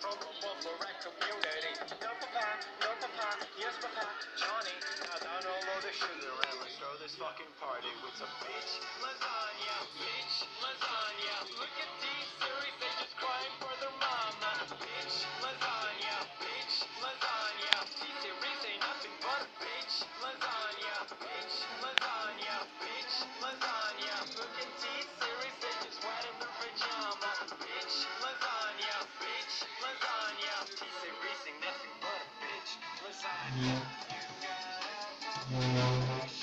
from a buffalo rat community. No papa, yes papa, Johnny. Now download the sugar and let's throw this fucking party with some bitch lasagna, bitch lasagna. Look at these series, they just crying for their mama. Bitch lasagna, bitch lasagna. These series ain't nothing but a bitch lasagna, bitch lasagna, bitch lasagna. Look at these series, they just wet in their pajama. Bitch lasagna, bitch lasagna. These series ain't nothing but a bitch lasagna.